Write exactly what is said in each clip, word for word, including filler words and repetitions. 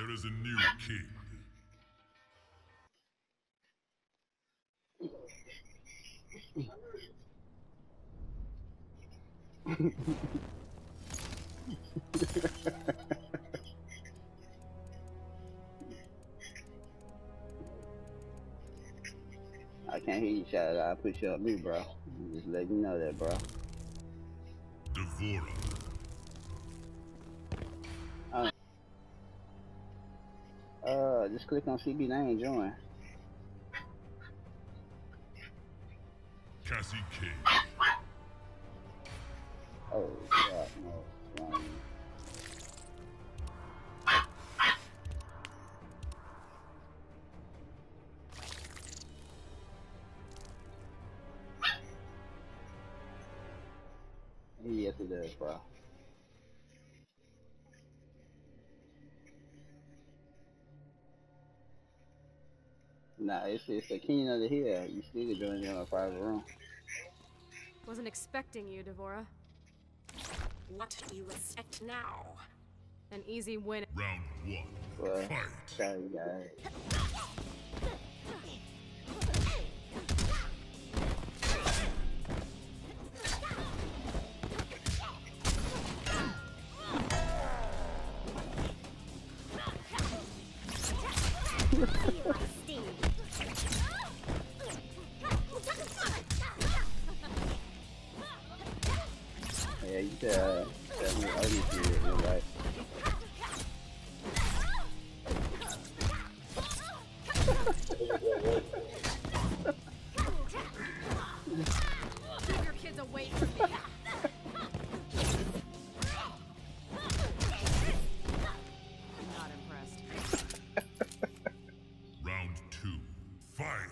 There is a new king. I can't hear you shout it out. I put you up mute, bro. Just let you know that, bro. Devora. Uh, uh, just click on C B nine join. Cassie King. Oh, God, no. Um, yes, it does, bro. Nah, it's it's the king of the hill. You still can join in a private room. Wasn't expecting you, Devora. What do you expect now? An easy win. Round one. Well, Fight. sorry, guys. Yeah, you can uh, tell me all these videos, you're right. Keep your kids away from me. Not impressed. Round two. Fight.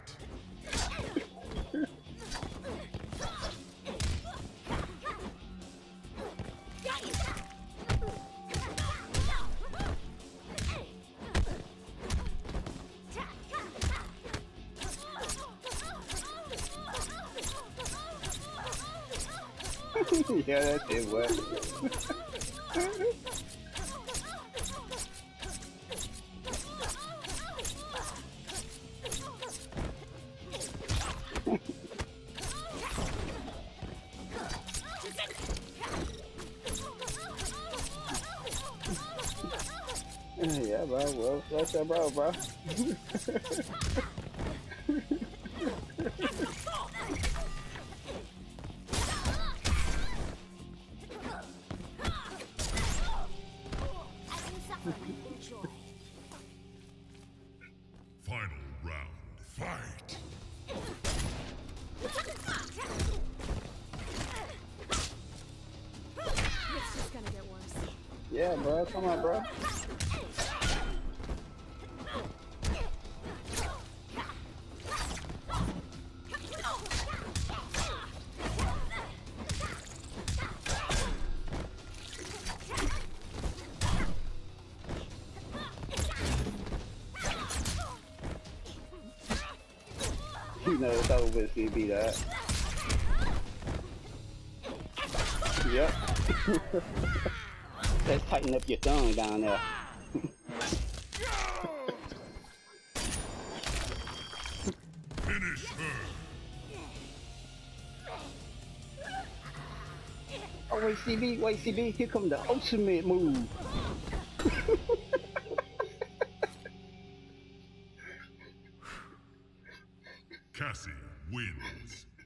Yeah, that's it, what? Yeah, bro. Well, what's up, bro, bro? Final round. Fight. It's just gonna get worse. Yeah, bro. Come on, bro. You know it's over with, C B, that. Yep. Let's tighten up your tongue down there. Finish her. Oh, wait, C B, wait, C B, here come the ultimate move. Cassie wins.